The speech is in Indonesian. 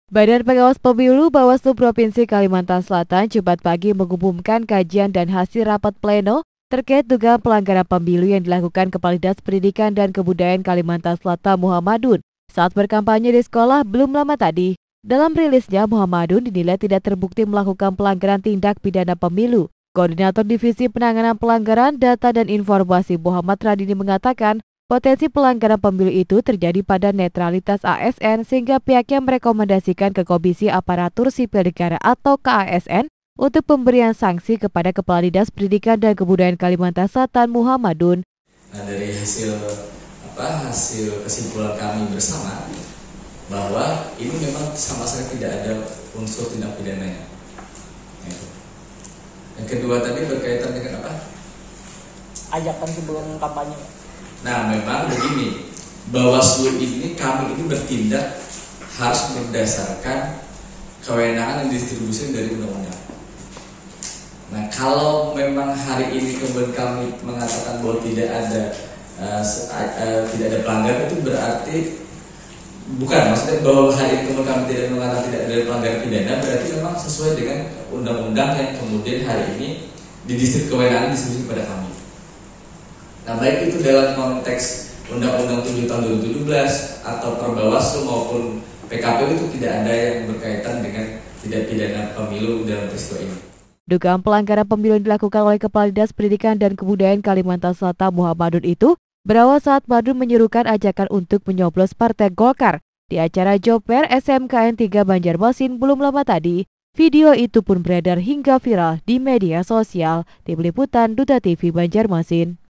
Badan Pengawas Pemilu Bawaslu Provinsi Kalimantan Selatan Jumat pagi mengumumkan kajian dan hasil rapat pleno terkait dugaan pelanggaran pemilu yang dilakukan Kepala Dinas Pendidikan dan Kebudayaan Kalimantan Selatan Muhammadun saat berkampanye di sekolah belum lama tadi. Dalam rilisnya, Muhammadun dinilai tidak terbukti melakukan pelanggaran tindak pidana pemilu. Koordinator Divisi Penanganan Pelanggaran Data dan Informasi Muhammad Radini mengatakan, potensi pelanggaran pemilu itu terjadi pada netralitas ASN sehingga pihaknya merekomendasikan ke Komisi Aparatur Sipil Negara atau KASN untuk pemberian sanksi kepada Kepala Dinas Pendidikan dan Kebudayaan Kalimantan Selatan Muhammadun. Nah, dari hasil kesimpulan kami bersama bahwa ini memang sama sekali tidak ada unsur tindak pidananya. Yang kedua tadi berkaitan dengan apa? Ajakan sebelum kampanye. Nah, memang begini, Bawaslu kami ini bertindak harus berdasarkan kewenangan dan distribusi dari undang-undang. Nah, kalau memang hari ini kemudian kami mengatakan bahwa tidak ada pelanggaran, itu berarti bukan, maksudnya bahwa hari ini kemudian kami tidak mengatakan tidak ada pelanggaran pidana, berarti memang sesuai dengan undang-undang yang kemudian hari ini kewenangan distribusi kepada kami. Nah, baik itu dalam konteks Undang-Undang 7 tahun 2017 atau Perbawaslu maupun PKPU itu tidak ada yang berkaitan dengan tindak pidana pemilu dalam peristiwa ini. Dugaan pelanggaran pemilu yang dilakukan oleh Kepala Dinas Pendidikan dan Kebudayaan Kalimantan Selatan Muhammadun itu berawal saat Madun menyerukan ajakan untuk menyoblos Partai Golkar di acara Job Fair SMKN 3 Banjarmasin belum lama tadi. Video itu pun beredar hingga viral di media sosial. Tim Liputan Duta TV Banjarmasin.